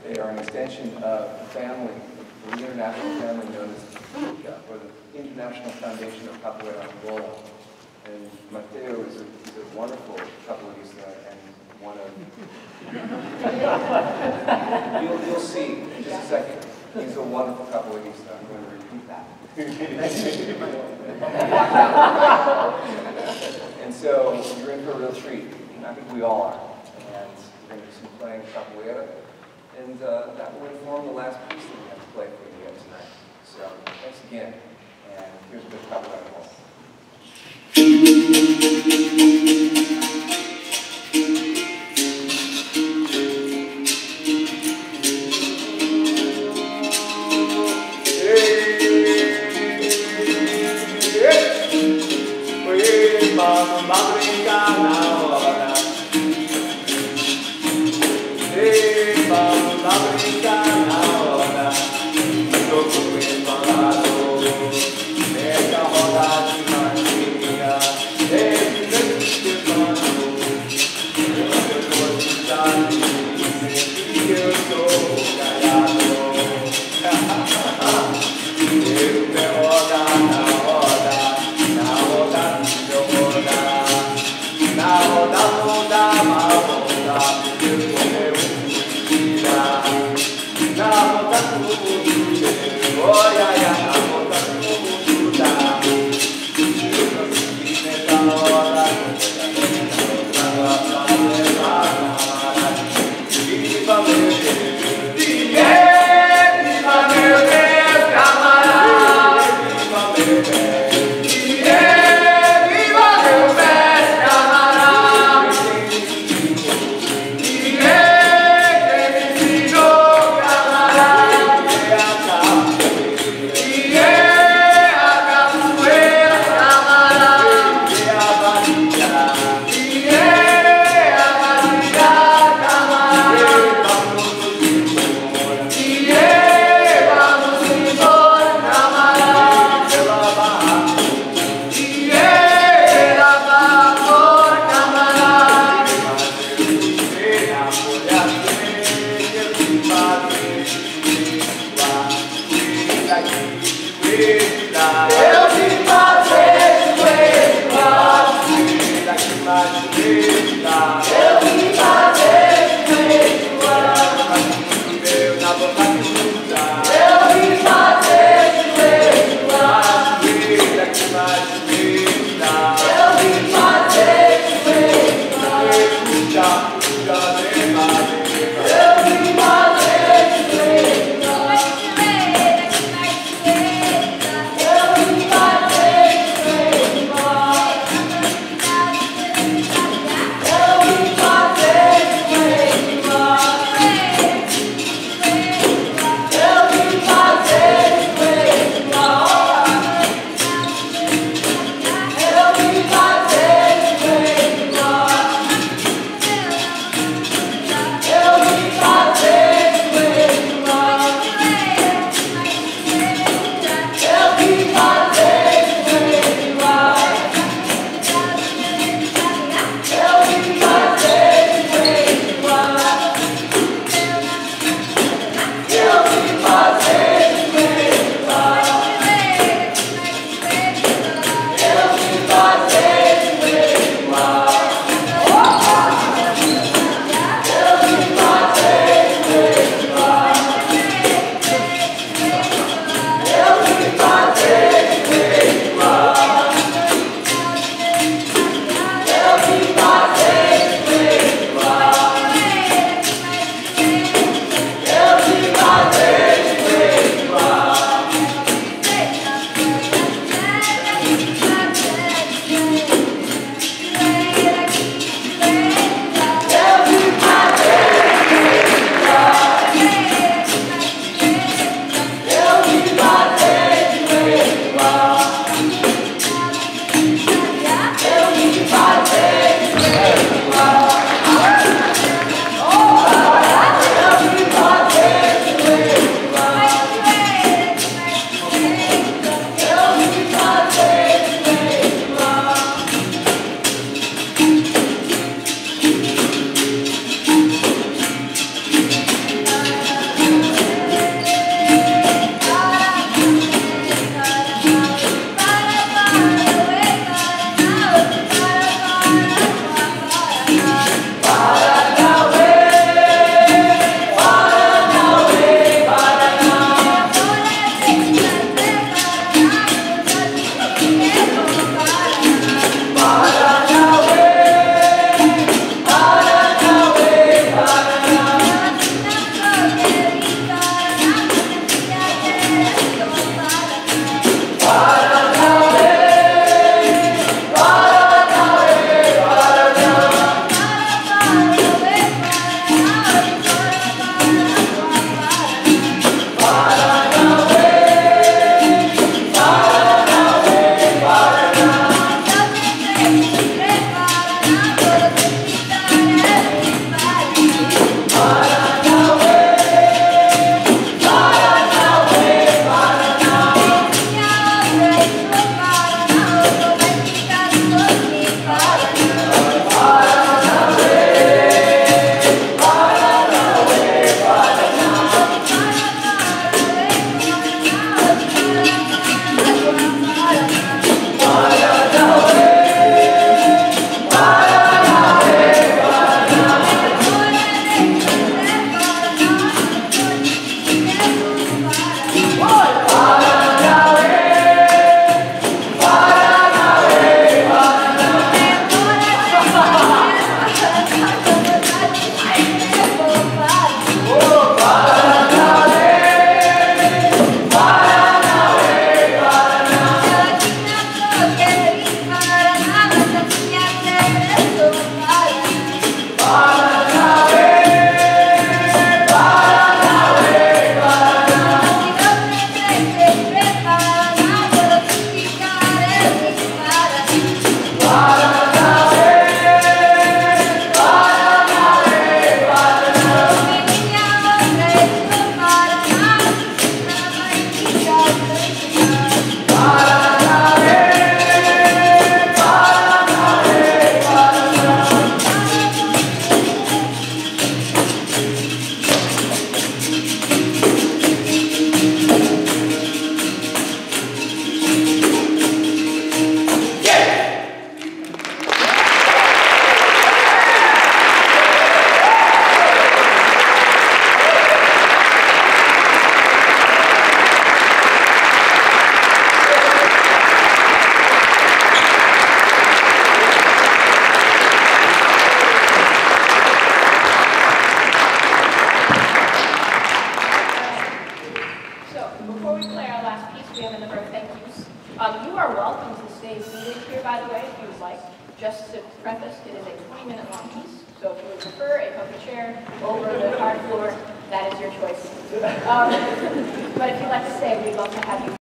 They are an extension of the family, the international family known as ICA, or the International Foundation of Capoeira Angola. And Mateo is a wonderful capoeirista and one of... you'll see in just a second. He's a wonderful capoeirista. I'm going to repeat that. And so you're in for a real treat. I think we all are. And we're going to do some playing capoeira. And that will inform the last piece that we have to play for you tonight. So thanks again. And here's a bit of capoeira ball. Vamos brincar na hora. Vamos brincar na hora. Jogo embalado, mega roda de magia. Desde que mano, eu sou de tarde, sempre eu sou caiado. Eu me roda na roda, na roda do meu roda. Na roda toda malvada, eu comeu mentira. Na roda tudo deu, olha, na roda tudo dá. Eu consegui nessa hora, viva meu Deus, viva meu Deus, camarada, viva meu Deus. and the birth thank yous. You are welcome to stay seated here, by the way, if you would like. Just to preface, it is a 20-minute long piece, so if you would prefer a comfy chair over the hard floor, that is your choice. But if you'd like to stay, we'd love to have you.